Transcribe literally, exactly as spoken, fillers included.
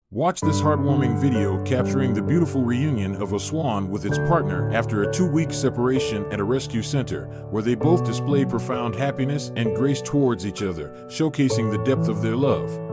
Watch this heartwarming video capturing the beautiful reunion of a swan with its partner after a two-week separation at a rescue center, where they both display profound happiness and grace towards each other, showcasing the depth of their love.